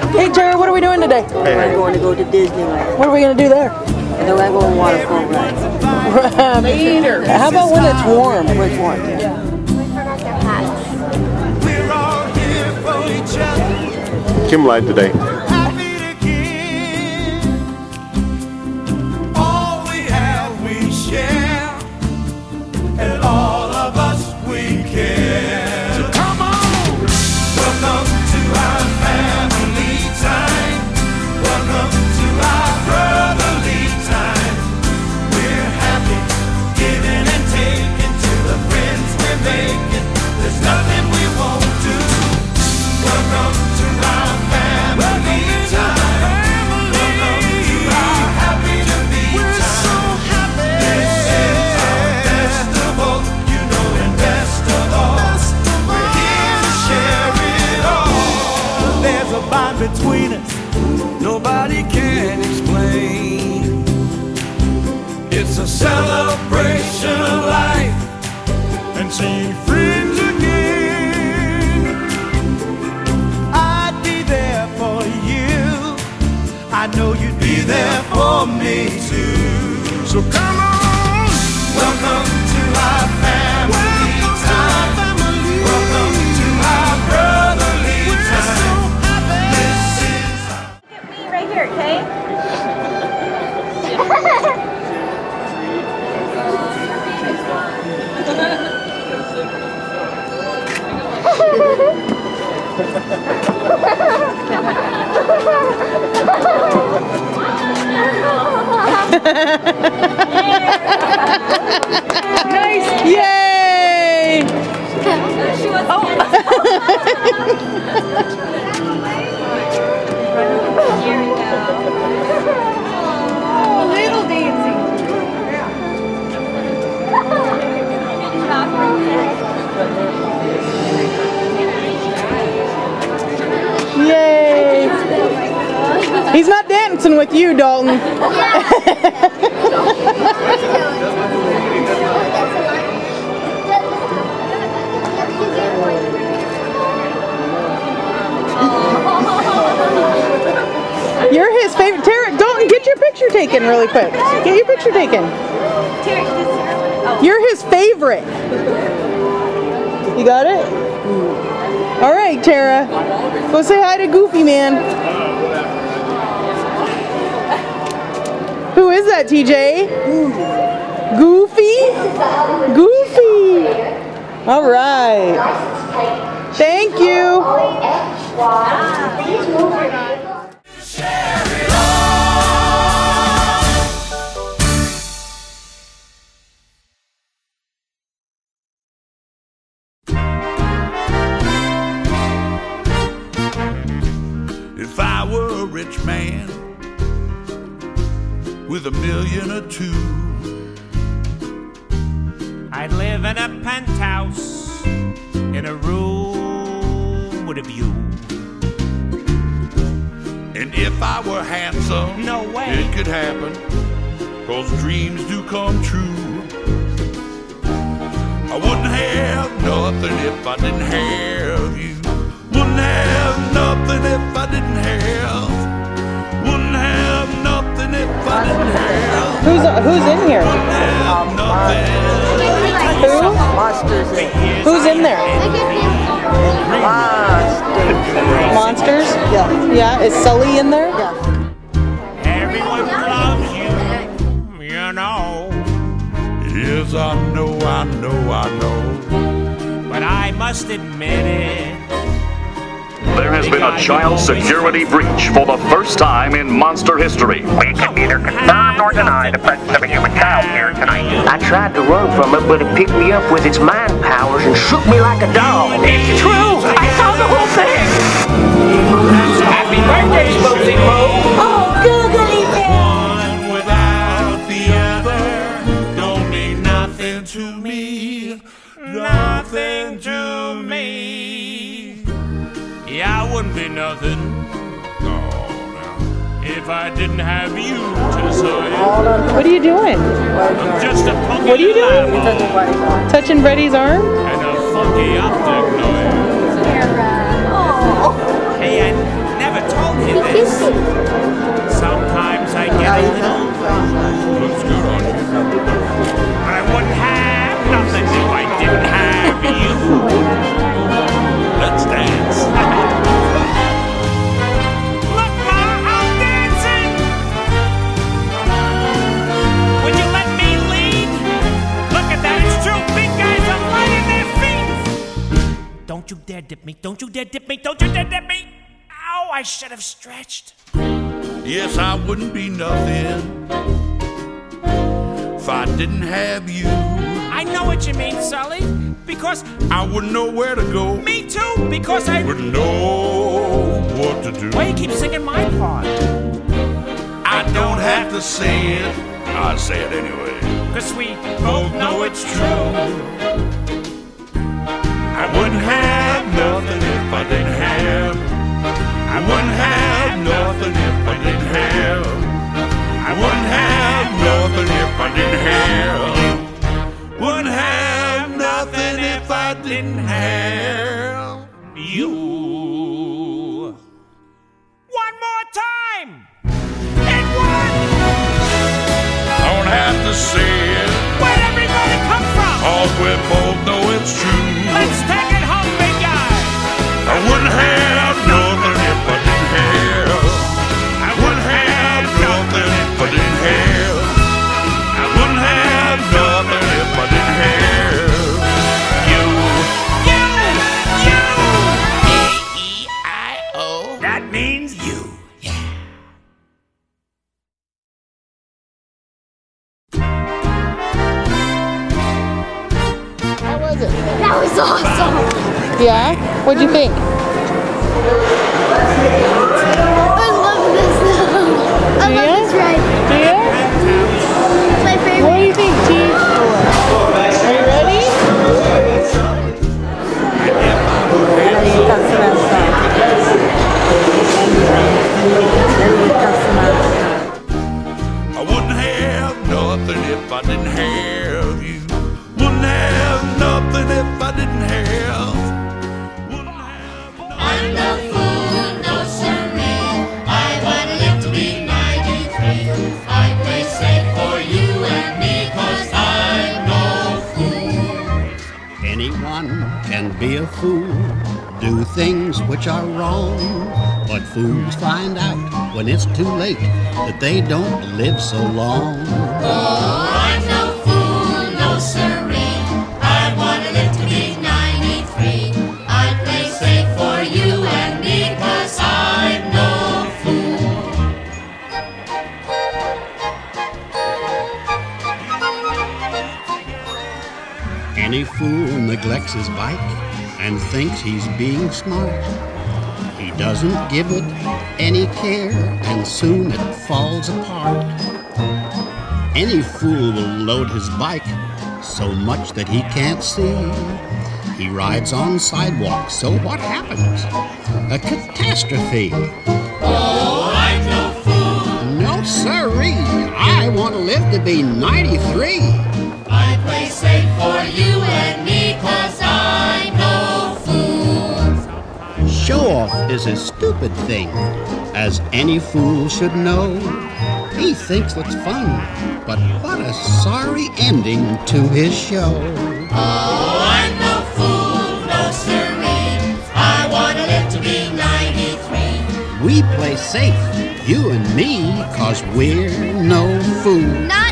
Hey Tara, what are we doing today? We're going to go to Disneyland. What are we going to do there? And then we're going to waterfall ride. How about when it's warm? When it's warm, yeah. Kim lied today. Between us, nobody can explain. It's a celebration of life and seeing friends again. I'd be there for you. I know you'd be there for me too. So come on, welcome to our family. Welcome to our brotherly time. Right here, okay? Nice! Yay! She was Here we go. Oh, little dancing. Yay! He's not dancing with you, Dalton. You're his favorite. Tara, Dalton, get your picture taken really quick. Get your picture taken. You're his favorite. You got it? All right, Tara. Go say hi to Goofy Man. Who is that, TJ? Goofy? Goofy. All right. Thank you. If I were a rich man with $1 million or $2 million, I'd live in a penthouse in a room with a view. and if I were handsome, no way it could happen, 'cause dreams do come true. I wouldn't have nothing if I didn't have you. Wouldn't have nothing if I didn't have. Wouldn't have nothing if I didn't have. Who's in here? Wouldn't have nothing. Who? Monsters. Who's in there? Monsters? Yeah. Yeah. Is Sully in there? Yeah. everyone loves you, you know. Yes, I know, I know, I know. But I must admit it. There has been a child security breach for the first time in monster history. We can neither confirm nor deny the presence of a human child here tonight. I tried to run from it, but it picked me up with its mind powers and shook me like a dog. It's true! I saw the whole thing! Happy birthday, Smokey Mo! Oh, googly thing! One without the other don't mean nothing to me. Nothing to me. Yeah, I wouldn't be nothing. No, if I didn't have you to say. What are you doing? I'm just a punky What are you doing? animal Touching Freddie's arm? and a funky optic noise. Hey, I never told you Don't you dare dip me. Don't you dare dip me. Don't you dare dip me. Ow, I should have stretched. Yes, I wouldn't be nothing if I didn't have you. I know what you mean, Sully. Because I wouldn't know where to go. me too. Because I Wouldn't know what to do. Why you keep singing my part? I don't have to say it. I say it anyway. Cause we both know it's true. I wouldn't have nothing if I didn't have. I wouldn't have nothing if I didn't have. I wouldn't have nothing if I didn't have. Wouldn't have nothing if I didn't have You. One more time. And one. Don't have to say it, Where'd everybody come from? cause we both know it's true. Let's take it home, big guy. I wouldn't have nothing if I didn't have. I wouldn't have nothing if I didn't have. I wouldn't have nothing if I didn't have you. A-E-I-O. That means you. How was it? That was awesome. Yeah? What'd you think? I love this. I love this ride. Do you? It's my What favorite. do you think, Team? Are you ready? I wouldn't have nothing if I didn't have you. Wouldn't have nothing if I didn't have. Wouldn't have nothing. I'm no fool, no siree. I want to live to be 93. I play safe for you and me, 'cause I'm no fool. Anyone can be a fool, do things which are wrong, but fools find out when it's too late that they don't live so long. Oh, I'm no fool, no siree. I want to live to be 93. I play safe for you and me, 'cause I'm no fool. Any fool neglects his bike and thinks he's being smart. He doesn't give it any care, and soon it falls apart. Any fool will load his bike so much that he can't see. He rides on sidewalks, so what happens? A catastrophe. Oh, I'm no fool. No siree, I want to live to be 93. I play safe for you and me, 'cause I'm no fool. Show off is a stupid thing, as any fool should know. He thinks it's fun, but what a sorry ending to his show. Oh, I'm no fool, no siree. I want to live to be 93. We play safe, you and me, 'cause we're no fool.